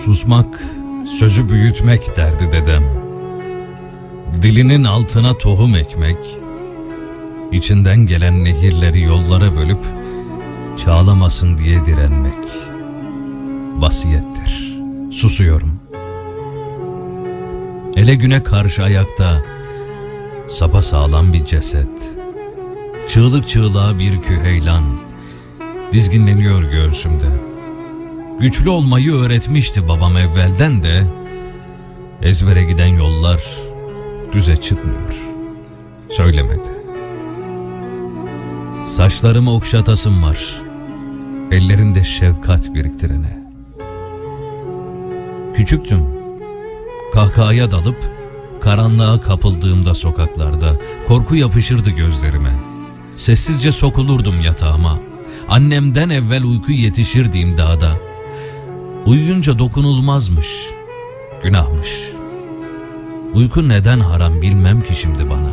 Susmak, sözü büyütmek derdi dedem. Dilinin altına tohum ekmek, içinden gelen nehirleri yollara bölüp çağlamasın diye direnmek vasiyettir. Susuyorum. Ele güne karşı ayakta sapasağlam bir ceset, çığlık çığlığa bir küheylan dizginleniyor göğsümde. Güçlü olmayı öğretmişti babam evvelden de, ezbere giden yollar düze çıkmıyor. Söylemedi. Saçlarımı okşatasım var, ellerinde şefkat biriktirene. Küçüktüm, kahkahaya dalıp karanlığa kapıldığımda sokaklarda korku yapışırdı gözlerime. Sessizce sokulurdum yatağıma. Annemden evvel uyku yetişirdi imdada. Uyuyunca dokunulmazmış, günahmış. Uyku neden haram bilmem ki şimdi bana.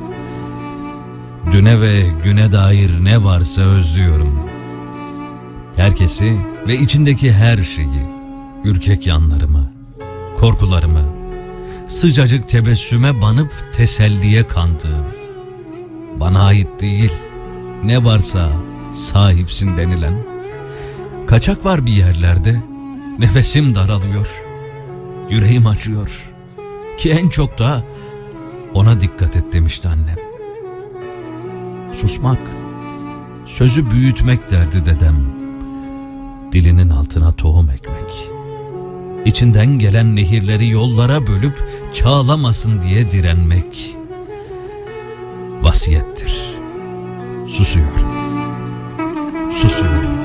Düne ve güne dair ne varsa özlüyorum. Herkesi ve içindeki her şeyi, ürkek yanlarımı, korkularımı, sıcacık tebessüme banıp teselliye kandığım, bana ait değil, ne varsa sahipsin denilen. Kaçak var bir yerlerde, nefesim daralıyor, yüreğim acıyor ki en çok da ona dikkat et demişti annem. Susmak, sözü büyütmek derdi dedem. Dilinin altına tohum ekmek, İçinden gelen nehirleri yollara bölüp çağlamasın diye direnmek vasiyettir. Susuyorum. Susuyorum.